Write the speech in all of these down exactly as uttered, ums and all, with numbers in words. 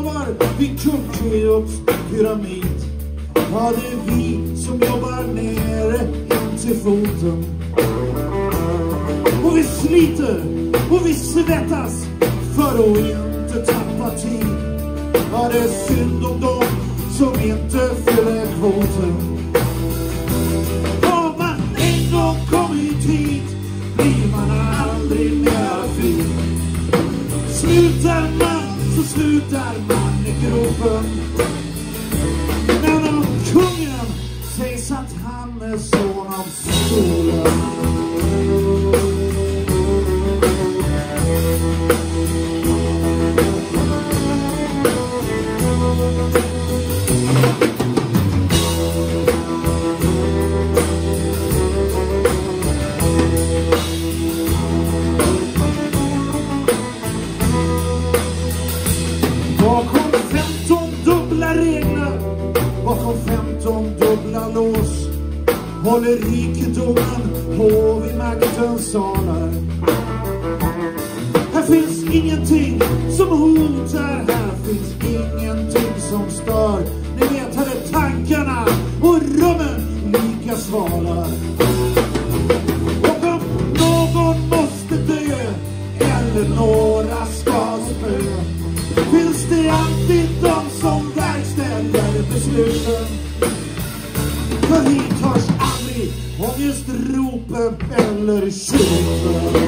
slavar vid Keops pyramid. Ja, det är vi som jobbar nere in till foten. Och vi sliter och vi svettas för att inte tappa tid. Ja, det är synd om dem som inte fyller kvoten. Om man en gång kommit hit blir man aldrig mer fri. Slutar man så slutar man i gropen. Men om kungen sägs att han är son av solen. Bakom femton dubbla regler, bakom femton dubbla lås, håller rikedomen på vid maktens salar. Här finns ingenting som hotar, här finns ingenting som stör. Ni vet, här är tankarna och rummen lika svala. Och om någon måste dö eller några ska spö, finns det alltid de som verkställer besluten. För hit hörs aldrig ångestropen eller tjuven.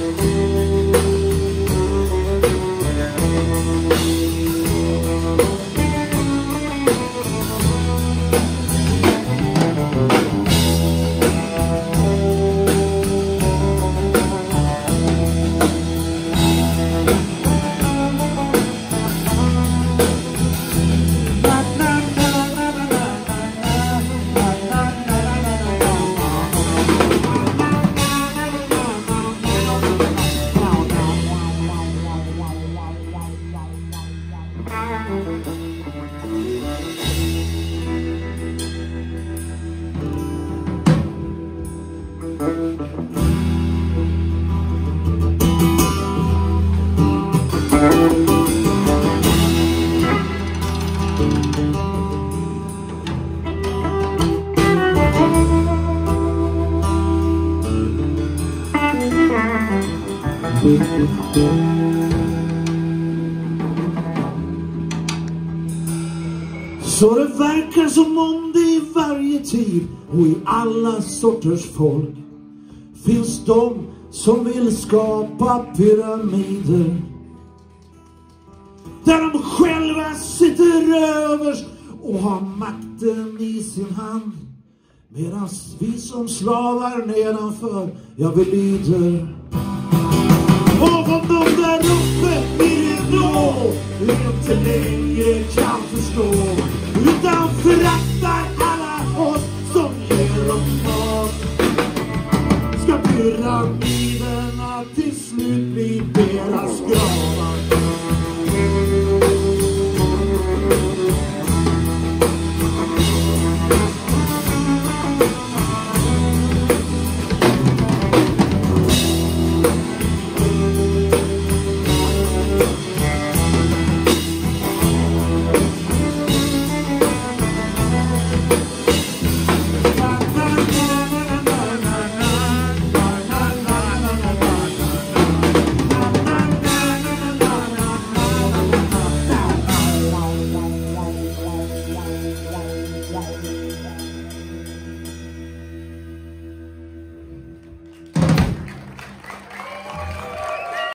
Så det verkar som om det i varje tid och i alla sorters folk finns de som vill skapa pyramider där de själva sitter överst och har makten i sin hand, medan vi som slavar nedanför, ja, vi lyder. Och om de där uppe i det blå inte längre kan förstå, utan föraktar alla oss som ger dem mat, ska pyramiderna till slut bli deras gravar.